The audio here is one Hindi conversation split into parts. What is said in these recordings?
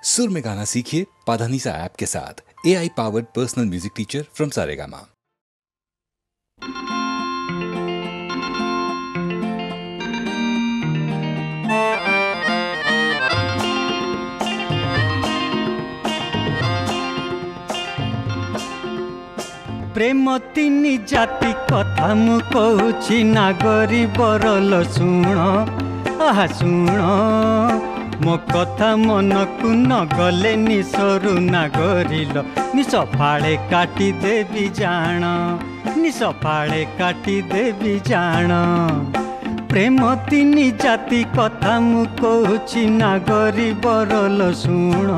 सुर में गाना सीखिए पाधानीसा ऐप के साथ। AI powered personal music teacher from Saregama. प्रेम तीन जाति कथा मु कहूछि नागरी बरल शुण आहा शुण मो कथा मन को न गले निसरु नागरिल निस फाड़े काटी देवी जान निस फाड़े काटी देवी जान प्रेम तीन जाति कथा मु कहूछि नागरी बरल शुण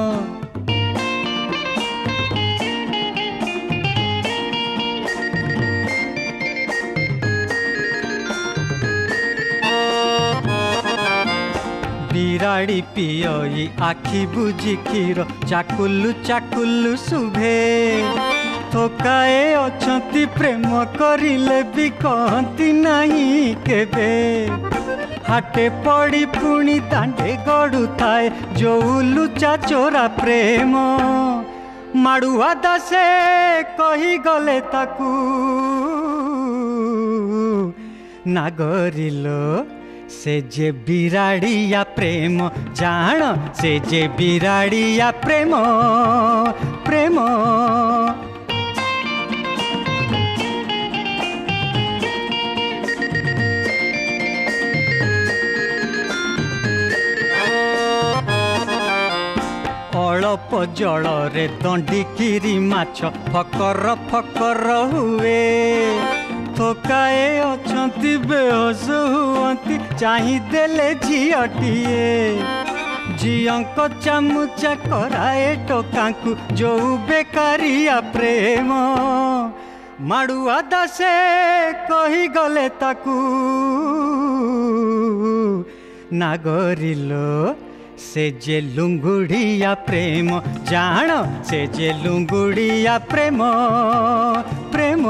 बिराड़ी पियई आखि बुझी क्षीर चाकुलु चाकुलु शुभे थोकाए अछंती प्रेम करिले भी कहती नहीं केबे हाटे पड़ी पुणी दांडे गड़ू थाए जो लुचा चोरा प्रेम माड़ुआ दासे कही गले ताकू नागरिलो से जे बिराड़िया प्रेम जान से जे बिराड़िया प्रेम प्रेम अल्प जल रे दंडिकिरी माछ फकर फकर हुए थोकाए अछंती बेहोश हुअंती चाही देले झियटिए झियंक चामुचा कराए टोकांकु जो बेकारिया प्रेम माड़ुआ दासे कही गले ताकू नागरिलो से जे लुंगुड़िया प्रेम जान से जे लुंगुड़िया प्रेम प्रेम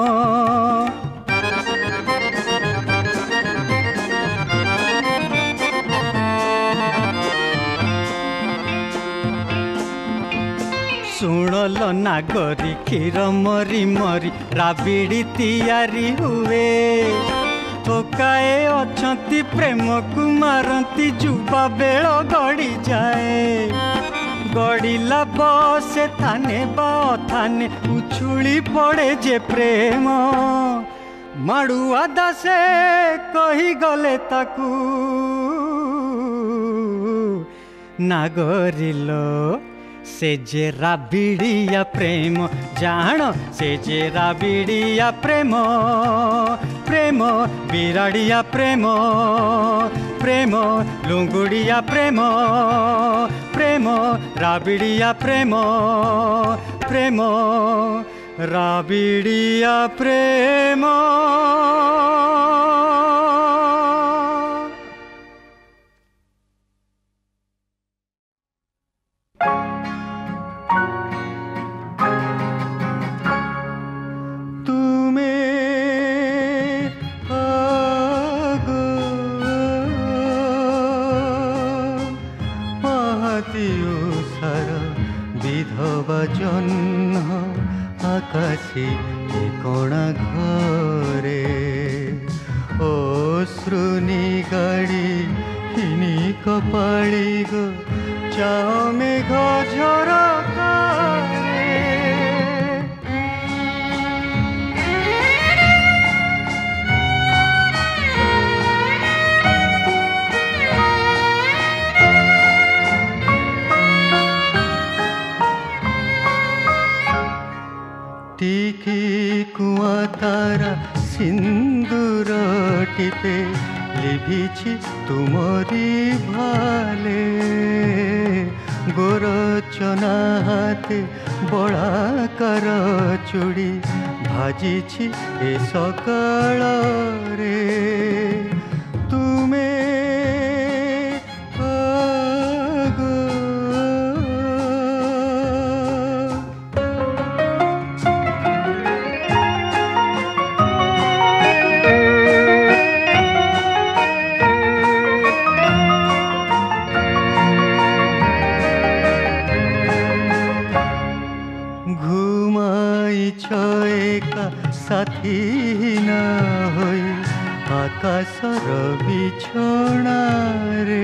सुनल नागरी क्षीर मरी मरी राबिड़ी तैयारी हुए थोकाए अछंती प्रेम को मारती जुबा बेल गड़ी जाए गड़िला बसे थाने बा थाने उछुली पड़े जे प्रेम माड़ुआ दासे कही गले ताकू नागरिलो से जे राबिड़िया प्रेम जान से जे राबिड़िया प्रेम प्रेम बिराड़िया प्रेम प्रेम लुंगुड़िया प्रेम प्रेम राबिड़िया प्रेम प्रेम राबिड़िया प्रेम जन्म आकाशे कोणा घरे अश्रुनी गाड़ी हिनी कपाड़ी गो चाओ मेघ झरका टिकी कुआ तारा सिंदूर टिपे लिभिछि तुमरी भाले गोरचना हाथे बड़ाकार चूड़ी भाजिछि ए सकाळ रे तुमे ସାଥୀ ନ ହୋଇ ଆକାଶର ବିଛଣାରେ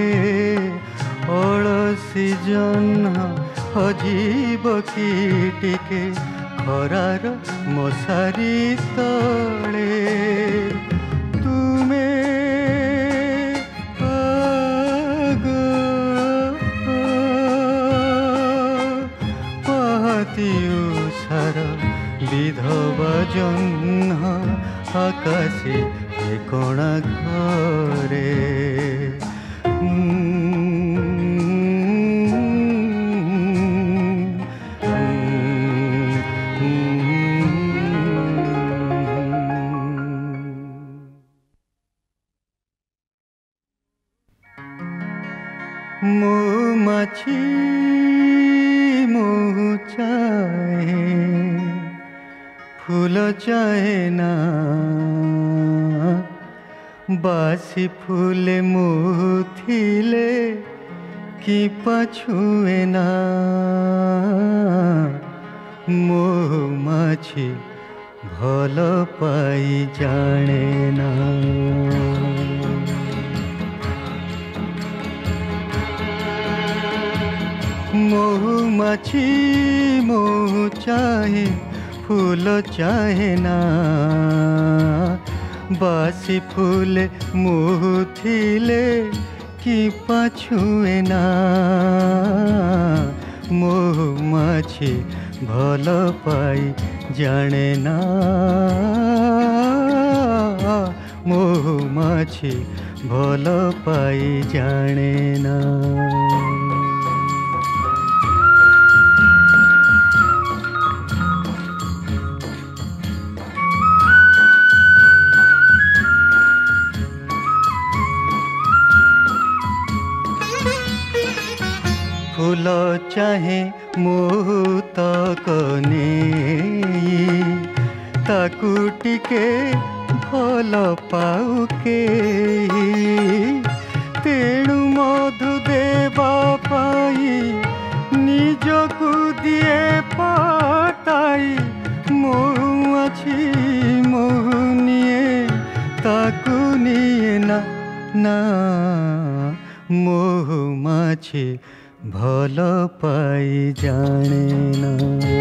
ଅଳସୀ ଜହ୍ନ ହଜିବ କି ଟିକେ ଖରାର ମଶାରୀ ତଳେ ତୁମେ ଆଗ ପାହାତି ଉଷାର ବିଧବା ଜହ୍ନ আকাশে একণা ঘরে মৌমাছি মৌ চাহে ফুল চাহে না বাসি ফুলে মুথিলে কি পাছুয়ে না মৌমাছি ভাল পাই জানে না মৌমাছি মৌ চাহে ফুল চাহে না বাসি ফুলে মুথিলে কি পাছুয়ে না মৌমাছি ভাল পাই জানে না মৌমাছি ভাল পাই জানে না ফুল চাহে মুতক নেই তাকু টিকে ভাল পাউ কেহি তেণু মধু দেবা পাই নিজকু দিয়ে পাতাই মৌমাছি মহু নিয়ে তাকু নিয়ে না না মৌমাছি ভাল পাই জানে না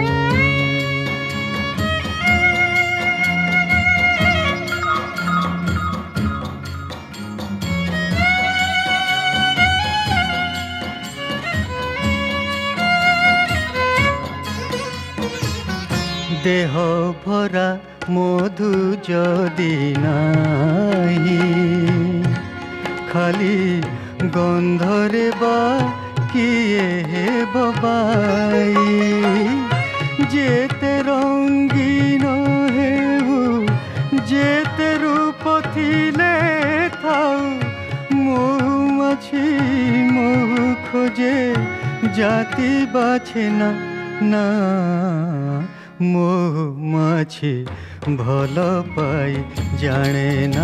দেহ ভরা মধু যদি নাহি খালি গন্ধরে বা কিয়ে ববাই যেতে রঙ্গিন হেউ যেতে রূপ থিলে থাউ মৌমাছি মহু খোঁজে জাতি বাছে না না মৌমাছি ভাল পাই জানে না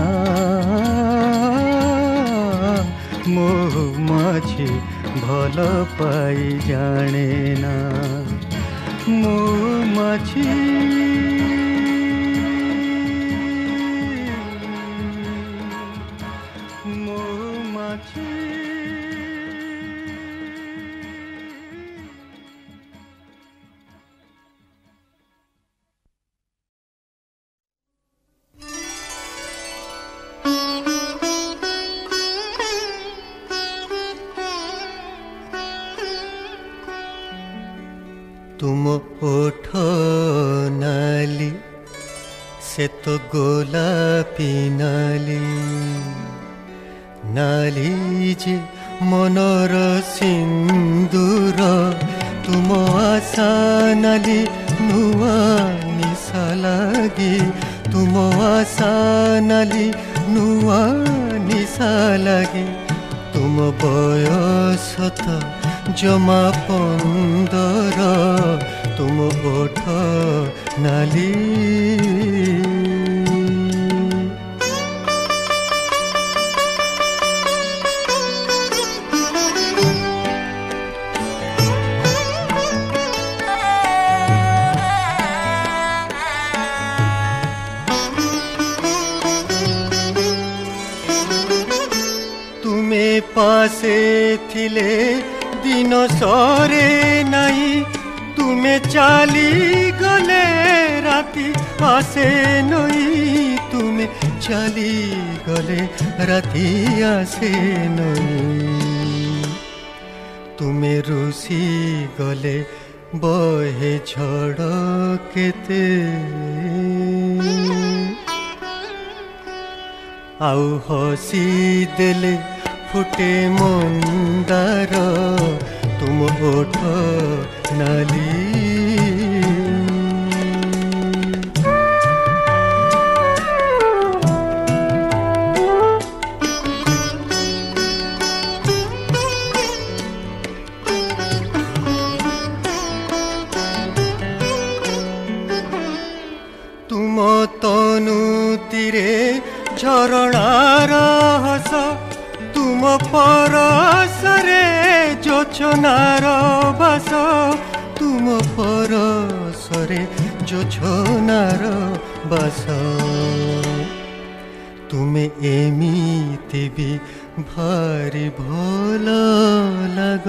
মৌমাছি ভাল পাই জানে না মৌমাছি মৌমাছি तुम ओठ नाली से तो गोलापी नाली नाली जे मनर सिंदूर तुम आशा नाली नुआ निशा लागी तुम आशा नाली नुआ निशा लागी तुम बयस तो जमा 15 तुम ओठ नाली मासे थिले दिन सरे नहीं तुमे चाली गले राती आसे नहीं तुमे चाली गले राती आसे नहीं तुमे रुसी गले बहे झड़ केते आउ हसी देले फुटे मंदार तुम ओठ नाली तुम तनु तीरे झरणार हस तुम परसरे जोछनार बास तुम परसरे जोछनार बास तुमे एमिति भी भारी भल लाग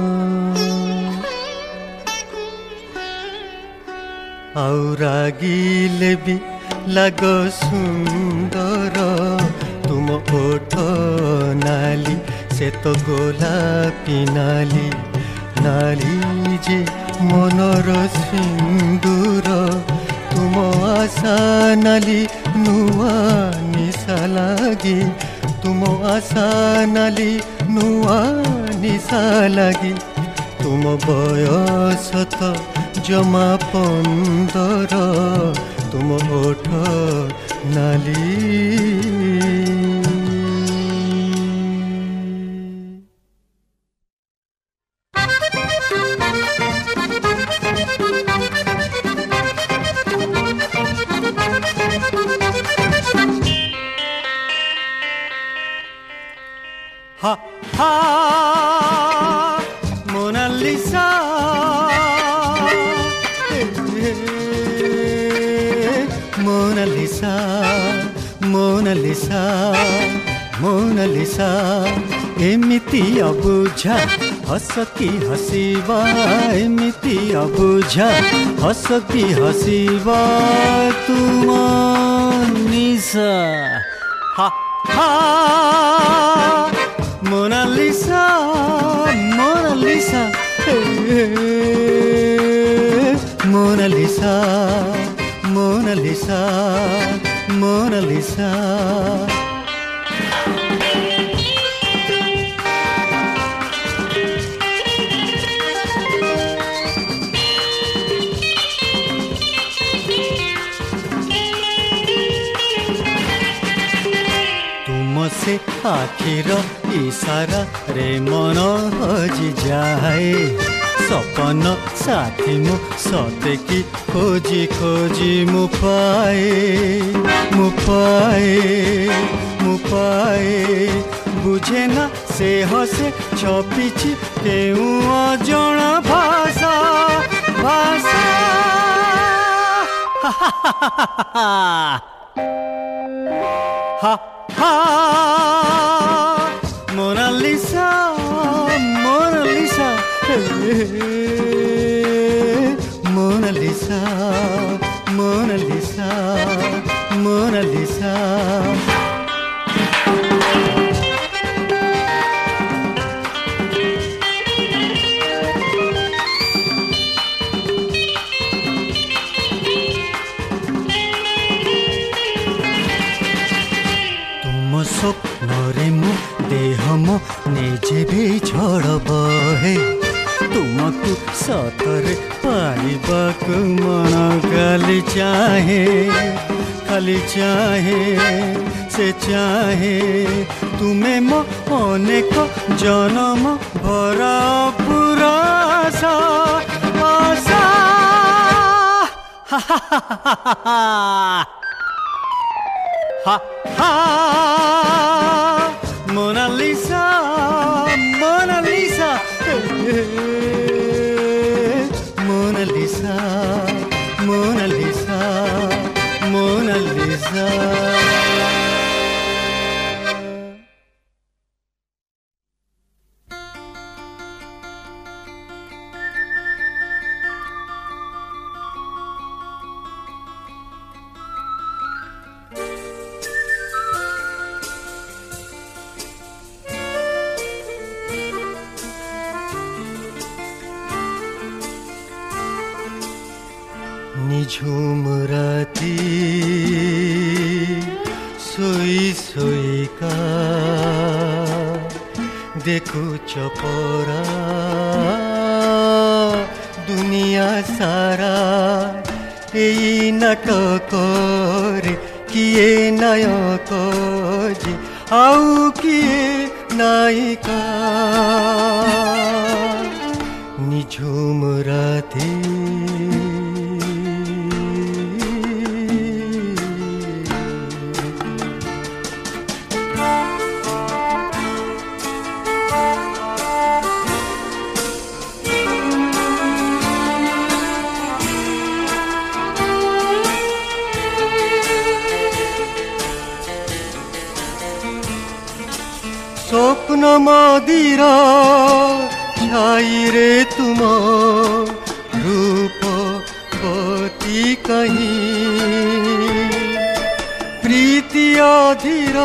आउ रागिले भी लाग सुंदर तुम ओठ नाली से तो गोलापी नाली नाली जे मनर सिंदूर तुम आशा नाली नुआ निशा लागी तुम आशा नाली नुआ निशा लागी तुम बयस तो जमा 15 तुम ओठ नाली हा हा मोनालिसा मोनालिसा मोनालिसा मोनालिसा एमिति अबुझा हस की हसीबा एमिति अबुझा हस की हसीबा तुम निशा हा हा Mona Lisa Mona Lisa Mona Lisa Mona Lisa Mona Lisa तुमसे आखिर इशारा रे मन हजि जाए सपन साथी मु सते की खोजी खोजी मु पाए बुझे ना से हसे छपिछि केउ अजण भाषा भाषा हा हा Mona Lisa Mona Lisa Mona Lisa Mona Lisa Mona Lisa स्वप्नरे मो देह मो निजे झड़ बहे तुमको सतरे पाइबाकु मन खाली चाहे से चाहे तुमे मो अनेक जन्म भरा पूरा आशा हा हा Mona Lisa Mona Lisa Mona Lisa Mona Lisa Mona Lisa निझुम राती सोई सोईका देखु चपरा दुनिया सारा एई नाटक रे किए नायक जे आउ किए नायिका निझुम राती स्वप्न मदिरा छाई रे तुम रूप पति कहीं प्रीति अधीर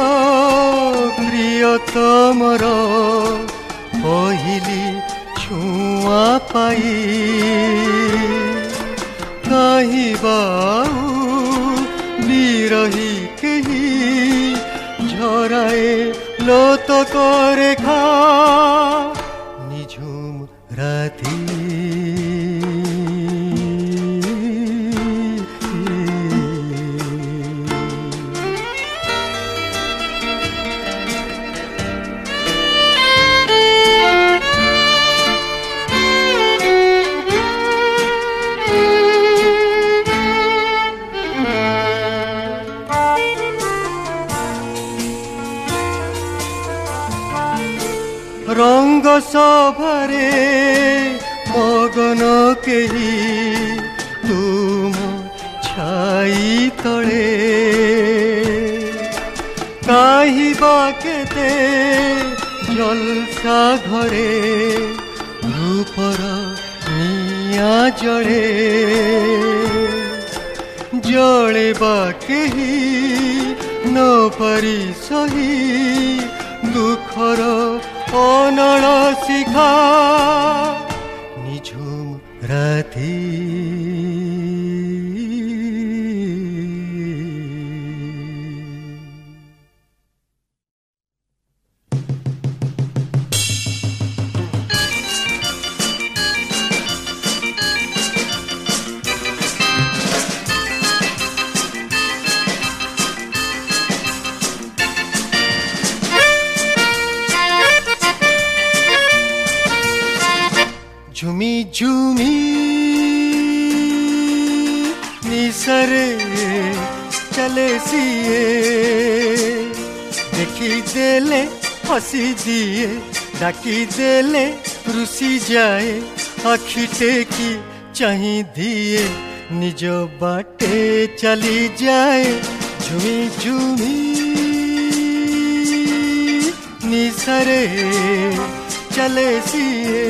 प्रियतमर पहली छुआ पाई कहीं बाऊ बिरही कही झराए लोत करे खा निझुम राती रंग सभारे मगन केही तुम छाई तले काहि बाकेते जलसा घरे रूपर निया जड़े जड़े बाकेही न पारी सही दुखर अनल शिखा निझुम राती झुमी झुमी निसरे चले सिए देखी देले हसी दिए डाकी देले रुसी जाए आखि टेकी चाही दिए निज बाटे चली जाए झुमी झुमी निसरे चले सिए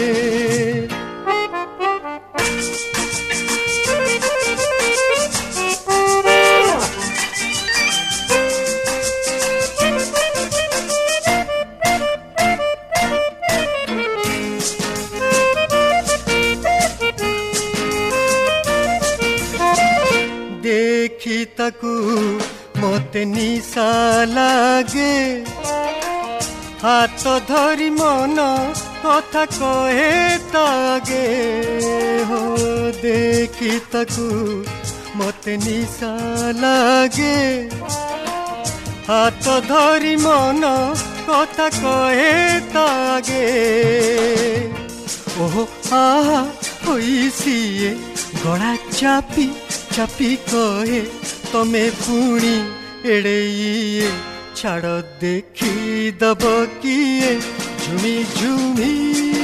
देखी ताकू मते निशा लागे हाथ धरी मन कथा कहे तागे हो देखी ताकू मते निशा लागे हाथ धरी मन कथा कहे तागे ओहो आहा होई सिए गला चापी चापी कहे तमे पुणी एड़े छाड़ देखी दब किए झुमी झुमी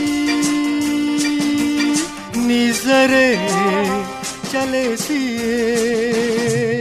निजरे चले सिए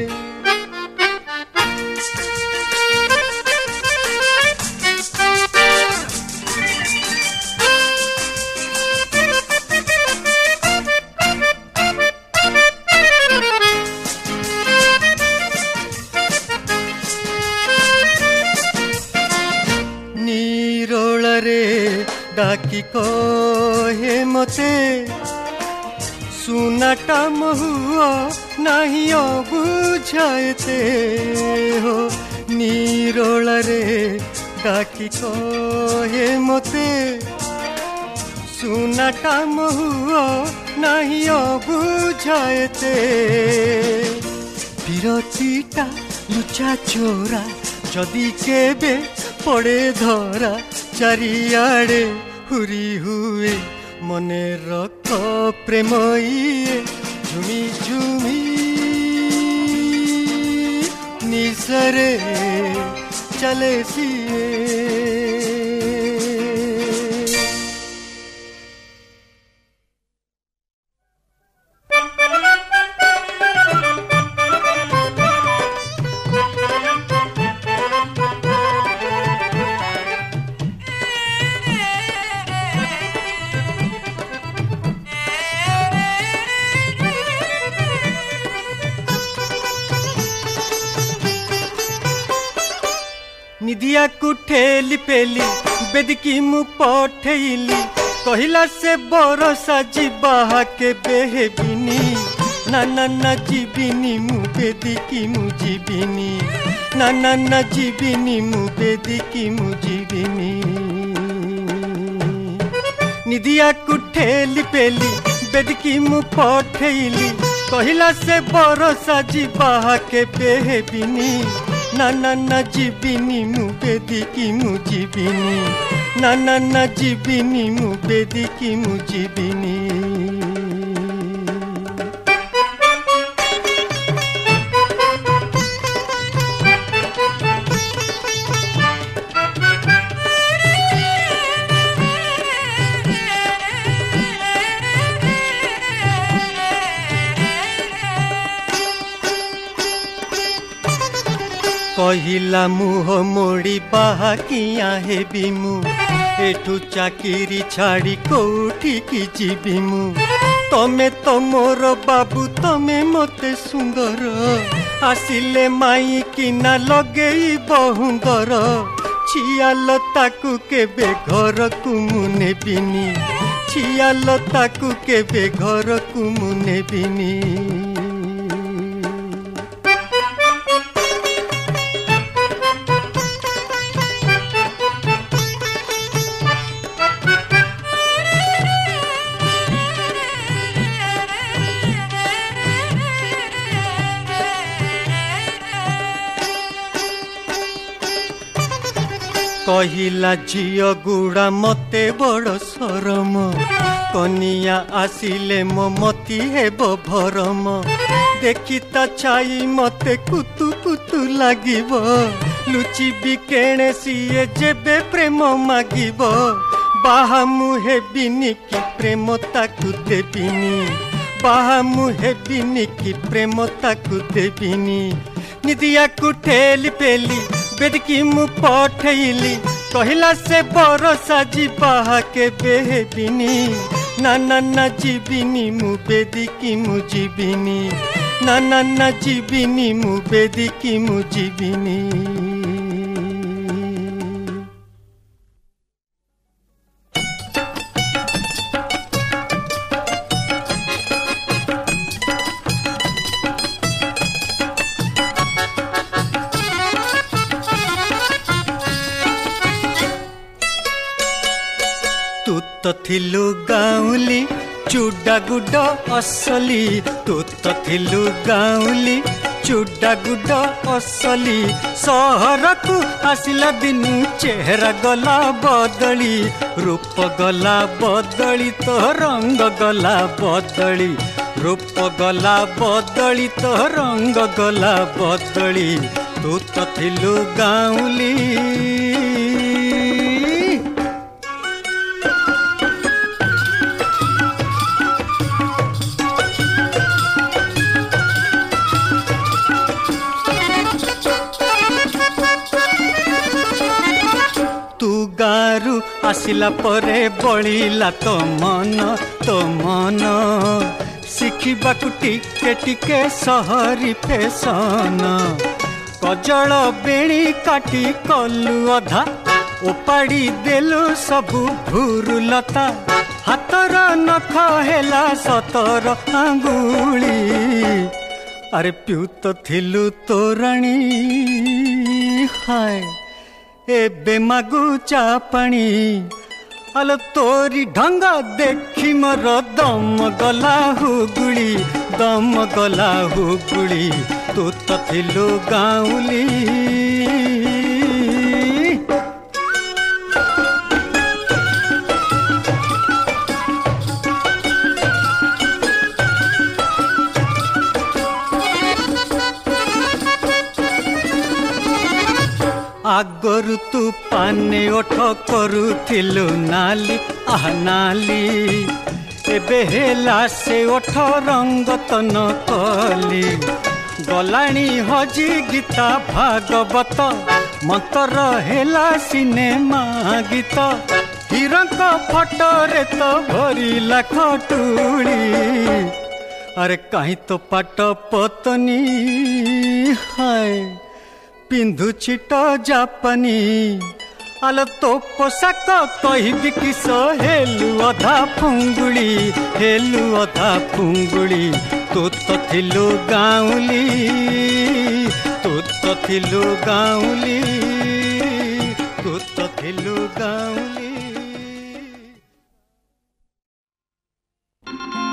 डाकी कहे मते सुनाटा महुआ नहीं बुझाते हो निरोल रे डाकी कहे मते सुनाटा महुआ नहीं बुझाते विरतीटा लुचा चोरा जदि केबे पड़े धरा चारियाड़े हुरी हुए मने रख प्रेम इए झुमी झुमी निसरे चले सिए निदिया को ठेली पेली बेदकी मु पठेली कहला से बरसा जीवा के बेहेबिनी ना ना ना जीविनी मु बेदकी मु जीविनी ना ना ना जीविनी मु बेदकी मु जीविनी निदिया को ठेली पेली बेदकी मु पठेली कहला से बरसा जीवा के बेहेबिनी ना ना ना जीविनी मु बेदकी मु जीविनी ना ना ना जीविनी मु बेदकी मु जीविनी कहिला मुह मोड़ी बाहा किया हेबी मु एठू चाकिरी छाड़ी कोठी की जीवी मु तमे तो मोर बाबू तमे मते सुंदर आसिले माई किना लगेई बहुंदर छियाल ताकू केबे घर को मु नेबिनी छियाल ताकू केबे घर को मु नेबिनी कहिला झियो गुड़ा मते बड़ शरम कनिया आसिले मो मती हेब भरम देखी ता छाई मते कुतु कुतु लागिब लुचि बिकेणे सिए जेबे प्रेम मागिब बाहा मुहे बिनी की प्रेम ताकु देबिनी बाहा मुहे बिनी की प्रेम ताकु देबिनी निदिया को ठेली पेली बेदकी मु पठेली कहला से बरसा जीवा के बेहेबिनी ना ना ना जीविनी मु बेदकी मु जीविनी ना ना ना जीविनी मु बेदकी मु जीविनी तो थिलु गाउली चूडा गुड असली तू तो थिलु गाउली चूडा गुड असली सहर को आसिला दिनु चेहरा गला बदली रूप गला बदली तो रंग गला बदली रूप गला बदली तो रंग गला बदली तू तो थिलु गाउली गारू आसिला परे बलिला तो मन शिखिबा टिके टिके सहरी फैशन कजल बेणी काटी कलु अधा ओपाड़ी देलु सबु भूरुलता हातर नख हेला 17 आंगुली अरे प्यूत थिलु तोरणी हाय एबे मागु चापाणी आलो तोरी ढंग देखी मोर दम गला हुगुली तू तो थिलु गाउली आगरु तू पाने ओठ करुथिलु नाली आह नाली एबे हेला से ओठ रंग तन कली गलाणी हजी गीता भागवत मंतर हेला सिनेमा गीत हिरंक फटरे तो भरिला खटुली अरे कहीं तो पाट पतनी हाय पिंधु छिट जापानी आलो तो पोशाक कहबी किस हेलु अधा फुंगुड़ी तू तो थिलु गाउली तू तो थिलु गाउली तू तो थिलु गाउली।